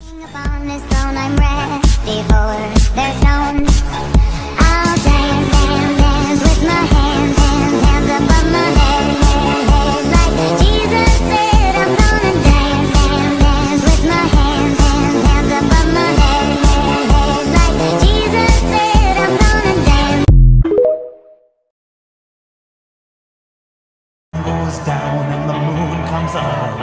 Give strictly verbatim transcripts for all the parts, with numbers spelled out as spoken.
Upon this throne I'm ready for their stones. I'll dance, dance, dance with my hands, hands, hands above my head, head, head. Like Jesus said, I'm gonna dance, dance, dance with my hands, hands, hands above my head, head, head. Like Jesus said, I'm gonna dance. Goes down and the moon comes up.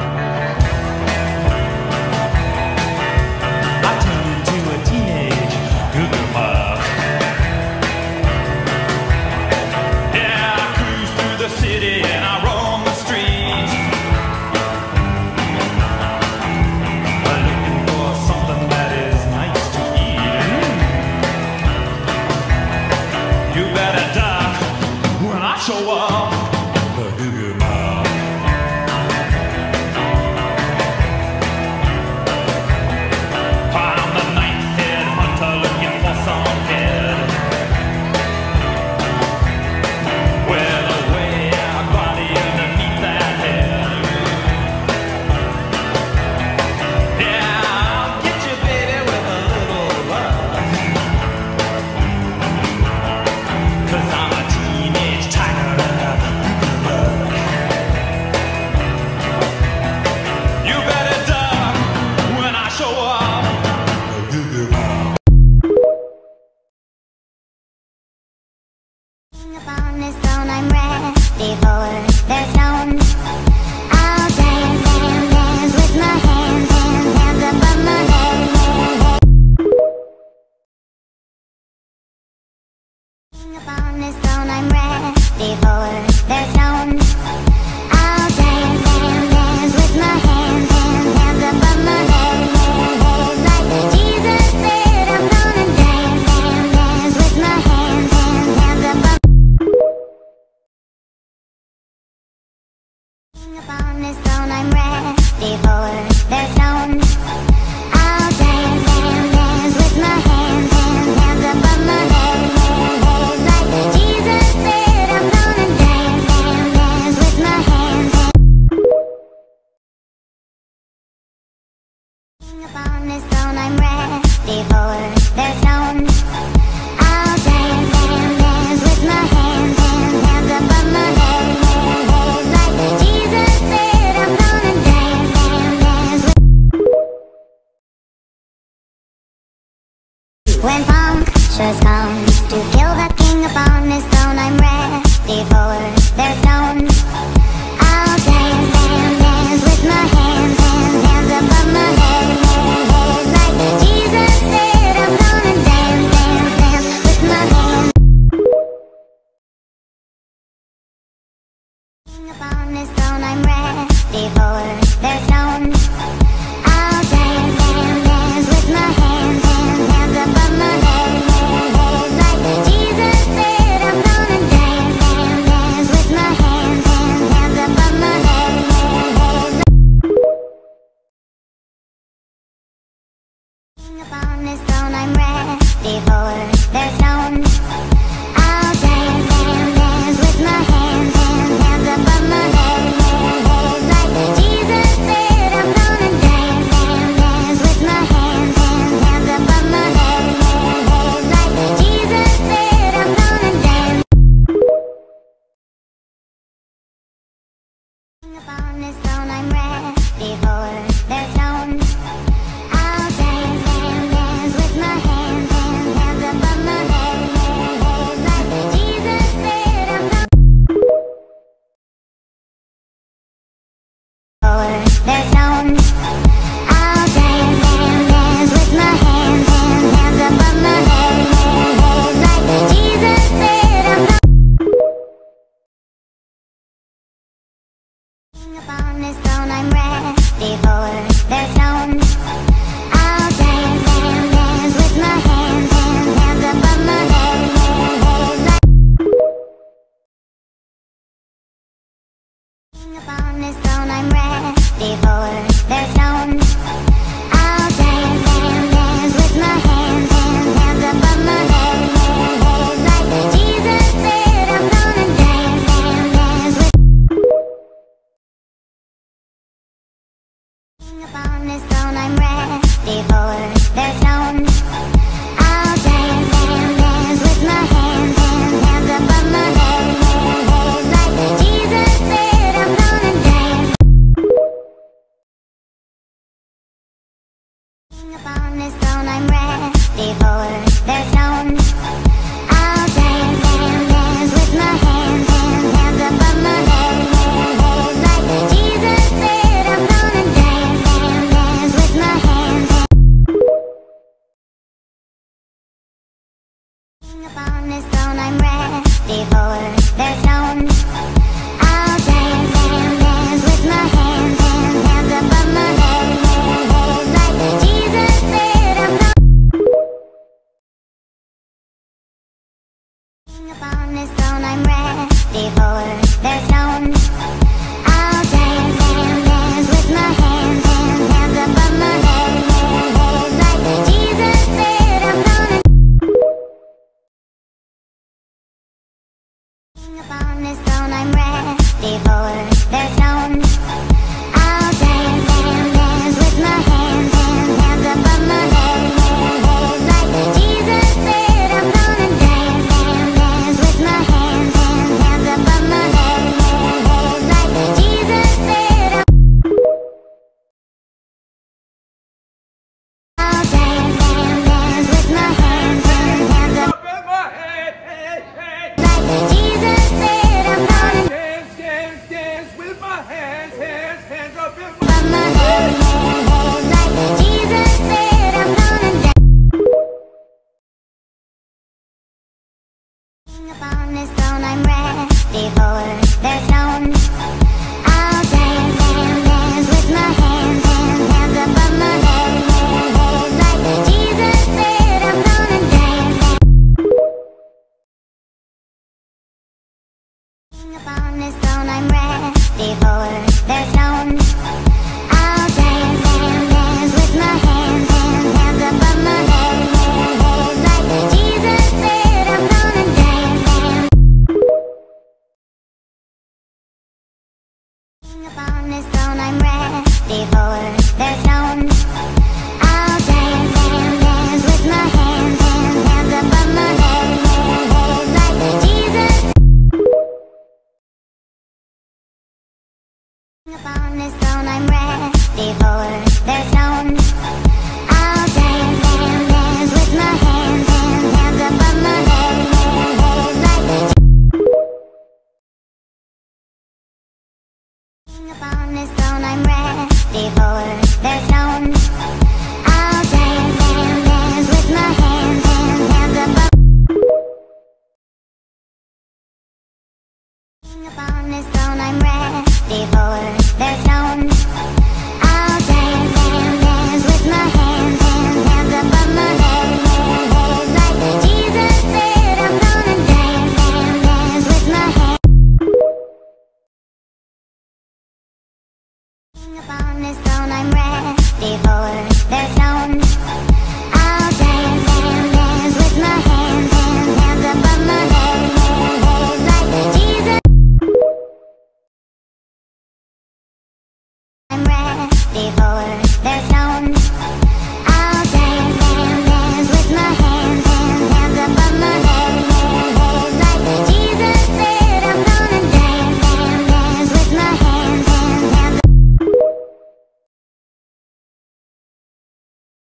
Show up the Goo-Goo Mob. I'm the ninth head hunter looking for some head. Well, away our body underneath that head. Yeah, I'll get you, baby, with a little love. 'Cause I'm a teenage tiger. Upon this throne I'm ready for their stones. I'll dance, dance, dance with my hands, hands, hands above my head, head, head. Upon this throne I'm ready for their stones. I'll dance, dance, dance with my hands, hands, hands above my head, head, head. Like Jesus said, I'm gonna dance, dance, dance with my hands, hands, hands above. Upon this throne I'm ready for their stones. I'll dance, dance, dance with my hands, hands, hands above my head, head, head. Like Jesus said, I'm gonna dance, dance, dance with my hands, hands. Upon this throne I'm ready for their stones. I'll dance, dance, dance with my hands, hands, hands above my head, head, head. Like Jesus said, I'm gonna dance, dance, dance with. When punctures come to kill the king upon his throne, I'm ready for their stones. I'll dance, dance, dance with my hands, hands, hands above my head, head, head. Like Jesus said, I'm gonna dance, dance, dance with my hands. Upon this throne I'm ready for their stones. I'll dance, dance, dance with my hands, hands, hands above my head, head, head. Like Jesus said, I'm gonna dance, dance, dance with my hands, hands, hands above my head, head, head. Upon this throne I'm ready for